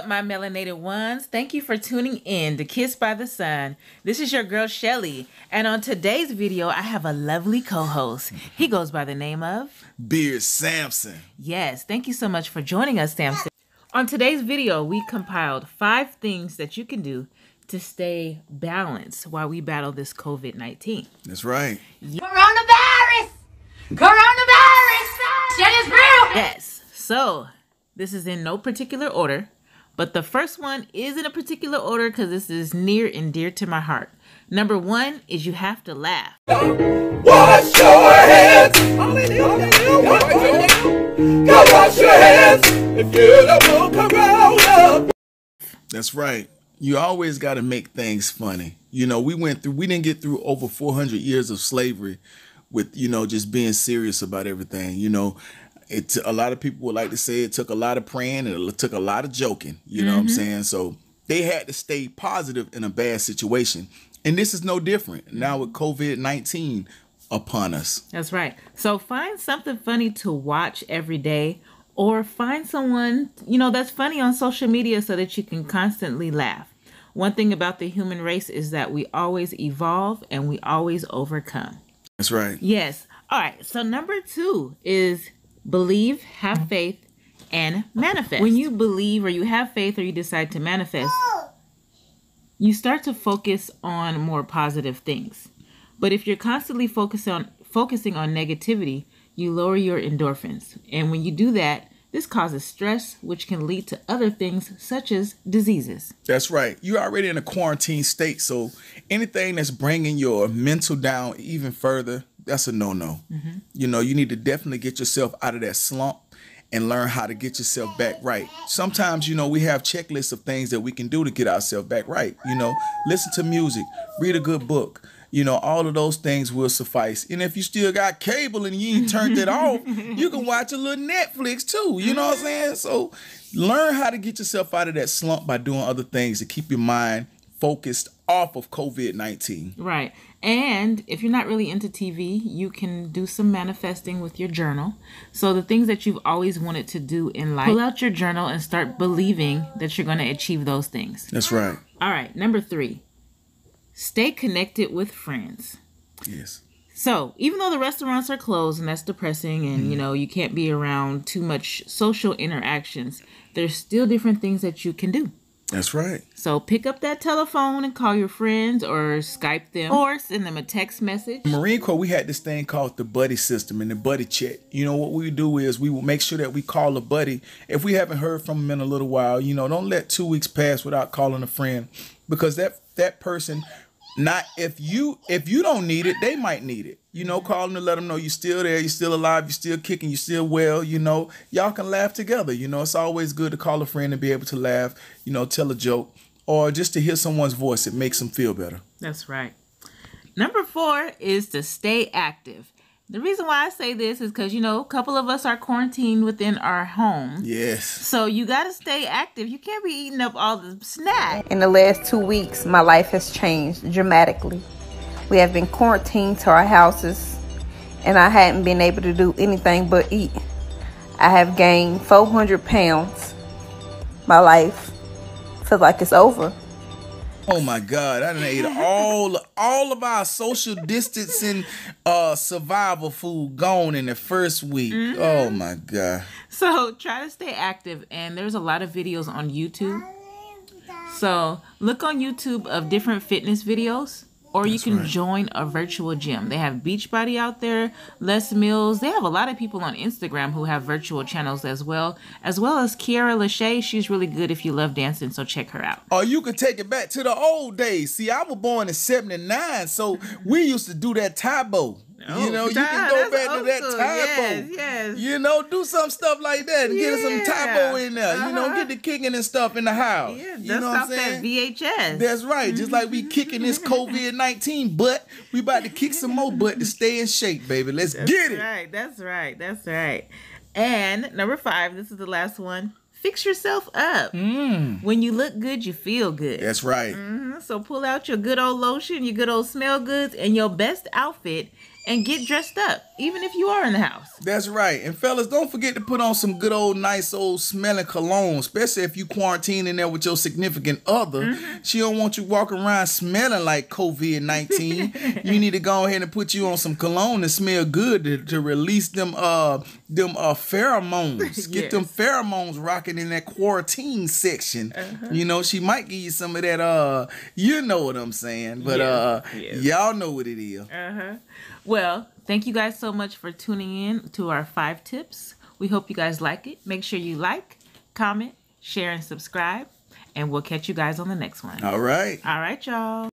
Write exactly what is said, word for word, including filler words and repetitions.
up, my melanated ones? Thank you for tuning in to Kiss by the Sun. This is your girl, Shelly. And on today's video, I have a lovely co-host. He goes by the name of... Beard Samson. Yes, thank you so much for joining us, Samson. On today's video, we compiled five things that you can do to stay balanced while we battle this COVID nineteen. That's right. Coronavirus! Coronavirus! Shit is real! Yes. So, this is in no particular order, but the first one is in a particular order because this is near and dear to my heart. Number one is you have to laugh. Wash your hands. Go wash your hands if you don't want corona. That's right. You always got to make things funny. You know, we went through, we didn't get through over four hundred years of slavery with, you know, just being serious about everything. You know, it, a lot of people would like to say it took a lot of praying and it took a lot of joking. You know mm-hmm. what I'm saying? So they had to stay positive in a bad situation. And this is no different now with COVID nineteen upon us. That's right. So find something funny to watch every day, or find someone, you know, that's funny on social media so that you can constantly laugh. One thing about the human race is that we always evolve and we always overcome. That's right. Yes. All right. So number two is believe, have faith, and manifest. When you believe or you have faith or you decide to manifest, you start to focus on more positive things. But if you're constantly focused on focusing on negativity, you lower your endorphins. And when you do that, this causes stress, which can lead to other things such as diseases. That's right. You're already in a quarantine state. So anything that's bringing your mental down even further, that's a no-no. Mm-hmm. You know, you need to definitely get yourself out of that slump and learn how to get yourself back right. Sometimes, you know, we have checklists of things that we can do to get ourselves back right. You know, listen to music, read a good book. You know, all of those things will suffice. And if you still got cable and you ain't turned it off, you can watch a little Netflix too. You know what I'm saying? So learn how to get yourself out of that slump by doing other things to keep your mind focused off of COVID nineteen. Right. And if you're not really into T V, you can do some manifesting with your journal. So the things that you've always wanted to do in life, pull out your journal and start believing that you're going to achieve those things. That's right. All right. Number three. Stay connected with friends. Yes. So even though the restaurants are closed and that's depressing and, mm. you know, you can't be around too much social interactions, there's still different things that you can do. That's right. So pick up that telephone and call your friends or Skype them or send them a text message. In Marine Corps, we had this thing called the buddy system and the buddy chat. You know, what we do is we will make sure that we call a buddy. If we haven't heard from them in a little while, you know, don't let two weeks pass without calling a friend, because that that person... Not if you if you don't need it, they might need it. You know, call them to let them know you're still there, you're still alive, you're still kicking, you're still well. You know, y'all can laugh together. You know, it's always good to call a friend and be able to laugh, you know, tell a joke, or just to hear someone's voice. It makes them feel better. That's right. Number four is to stay active. The reason why I say this is because, you know, a couple of us are quarantined within our home. Yes. So you got to stay active. You can't be eating up all the snacks. In the last two weeks, my life has changed dramatically. We have been quarantined to our houses, and I hadn't been able to do anything but eat. I have gained four hundred pounds. My life feels like it's over. Oh my God, I done ate all, all of our social distancing uh, survival food gone in the first week. Mm-hmm. Oh my God. So try to stay active, and there's a lot of videos on YouTube. So look on YouTube of different fitness videos, or That's you can right. join a virtual gym. They have Beachbody out there, Les Mills. They have a lot of people on Instagram who have virtual channels as well, as well as Kiara Lachey. She's really good if you love dancing, so check her out. Or you could take it back to the old days. See, I was born in seventy-nine, so we used to do that Taebo. Oh, you know, you can go back to that Taebo. Yes, yes. You know, do some stuff like that and yeah. get some Taebo in there. Uh-huh. You know, get the kicking and stuff in the house. Yeah, you know what I'm saying? That V H S. That's right. Just like we kicking this COVID nineteen butt, we about to kick some more butt to stay in shape, baby. Let's that's get it. Right. That's right. That's right. And number five, this is the last one. Fix yourself up. Mm. When you look good, you feel good. That's right. Mm-hmm. So pull out your good old lotion, your good old smell goods, and your best outfit, and get dressed up, even if you are in the house. That's right. And fellas, don't forget to put on some good old nice old smelling cologne, especially if you quarantine in there with your significant other. Mm-hmm. She don't want you walking around smelling like COVID nineteen. You need to go ahead and put you on some cologne and smell good to, to release them uh them uh pheromones. Get yes. them pheromones rocking in that quarantine section. Uh-huh. You know, she might give you some of that uh you know what I'm saying. But yes. uh yes. y'all know what it is. Uh-huh. Well, thank you guys so much for tuning in to our five tips. We hope you guys like it. Make sure you like, comment, share, and subscribe. And we'll catch you guys on the next one. All right. All right, y'all.